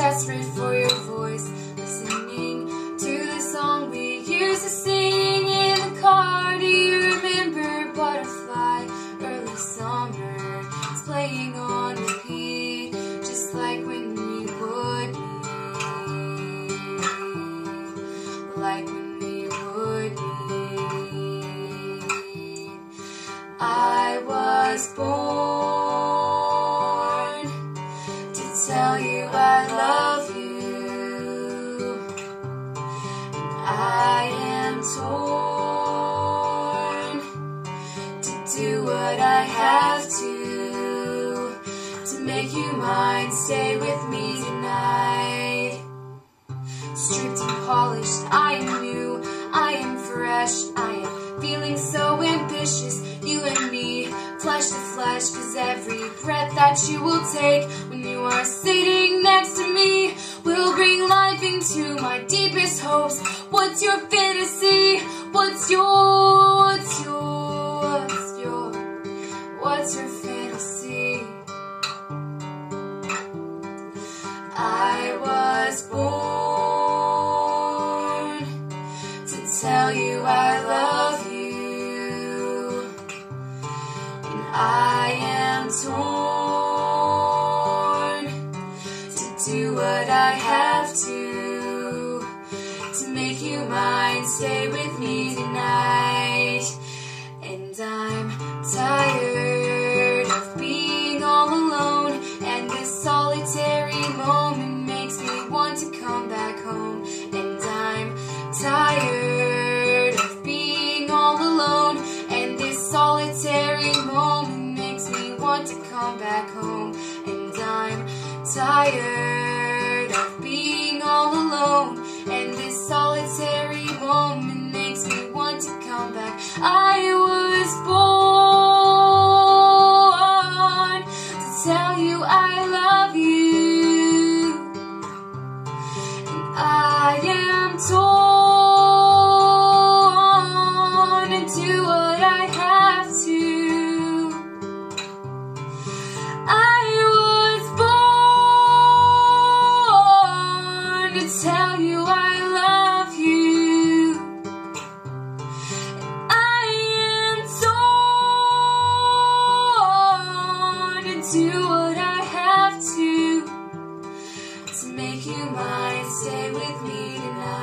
desperate for your voice, listening to the song we used to sing in the car. Do you remember Butterfly? Early summer, it's playing on repeat, just like when we would meet, like when we would meet. I was born to tell you I love you, and I am torn to do what I have to make you mine. Stay with me tonight. Stripped and polished, I am new, I am fresh, I am feeling so ambitious. You and me, flesh to flesh, 'cause every breath that you will take when you are sitting next to me will bring life into my deepest hopes. What's your fantasy? What's your fantasy? I was born to tell you I love you, and I am torn to do what I have to make you mine. Stay with me tonight. And I'm tired of being all alone, and this solitary moment makes me want to come back home. And I'm tired of being all alone, and this solitary moment makes me want to come back home. And I'm tired of being all alone, and this solitary moment makes me want to come back. I was born to tell you I love you, and I am torn to do what I have to. I was born to tell you I love you, and I am torn to do what I have to make you mine. Stay with me tonight.